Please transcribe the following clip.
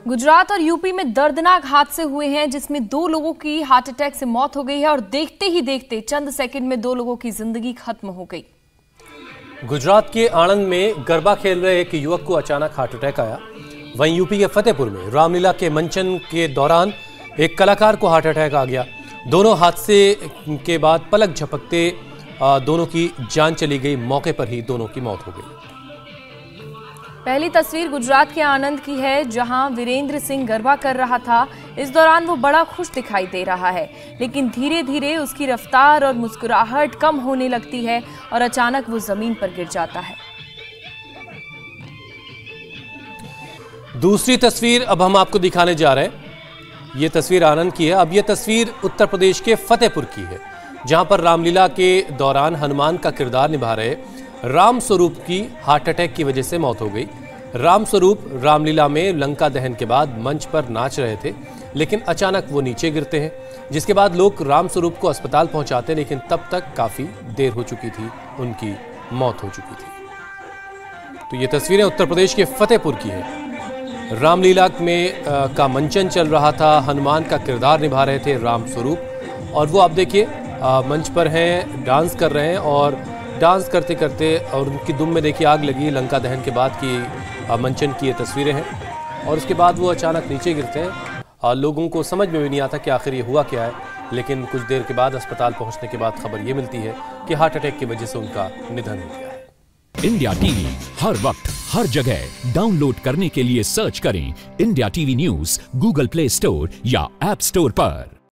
गुजरात और यूपी में दर्दनाक हादसे हुए हैं जिसमें 2 लोगों की हार्ट अटैक से मौत हो गई है और देखते ही देखते चंद सेकंड में 2 लोगों की जिंदगी खत्म हो गई। गुजरात के आणंद में गरबा खेल रहे एक युवक को अचानक हार्ट अटैक आया। वहीं यूपी के फतेहपुर में रामलीला के मंचन के दौरान एक कलाकार को हार्ट अटैक आ गया। दोनों हादसे के बाद पलक झपकते दोनों की जान चली गई। मौके पर ही दोनों की मौत हो गई। पहली तस्वीर गुजरात के आणंद की है जहां वीरेंद्र सिंह गरबा कर रहा था। इस दौरान वो बड़ा खुश दिखाई दे रहा है, लेकिन धीरे धीरे उसकी रफ्तार और मुस्कुराहट कम होने लगती है और अचानक वो जमीन पर गिर जाता है। दूसरी तस्वीर अब हम आपको दिखाने जा रहे हैं। ये तस्वीर आनंद की है। अब ये तस्वीर उत्तर प्रदेश के फतेहपुर की है, जहां पर रामलीला के दौरान हनुमान का किरदार निभा रहे राम स्वरूप की हार्ट अटैक की वजह से मौत हो गई। राम स्वरूप रामलीला में लंका दहन के बाद मंच पर नाच रहे थे, लेकिन अचानक वो नीचे गिरते हैं, जिसके बाद लोग राम स्वरूप को अस्पताल पहुंचाते हैं, लेकिन तब तक काफी देर हो चुकी थी, उनकी मौत हो चुकी थी। तो ये तस्वीरें उत्तर प्रदेश के फतेहपुर की है। रामलीला में का मंचन चल रहा था, हनुमान का किरदार निभा रहे थे राम स्वरूप, और वो आप देखिए मंच पर हैं, डांस कर रहे हैं, और डांस करते करते और उनकी दुम में देखिए आग लगी। लंका दहन के बाद की मंचन की ये तस्वीरें हैं, और उसके बाद वो अचानक नीचे गिरते हैं। लोगों को समझ में भी नहीं आता कि आखिर ये हुआ क्या है, लेकिन कुछ देर के बाद अस्पताल पहुंचने के बाद खबर ये मिलती है कि हार्ट अटैक की वजह से उनका निधन हो गया है। इंडिया टीवी हर वक्त हर जगह डाउनलोड करने के लिए सर्च करें India TV news Google play store या ऐप स्टोर पर।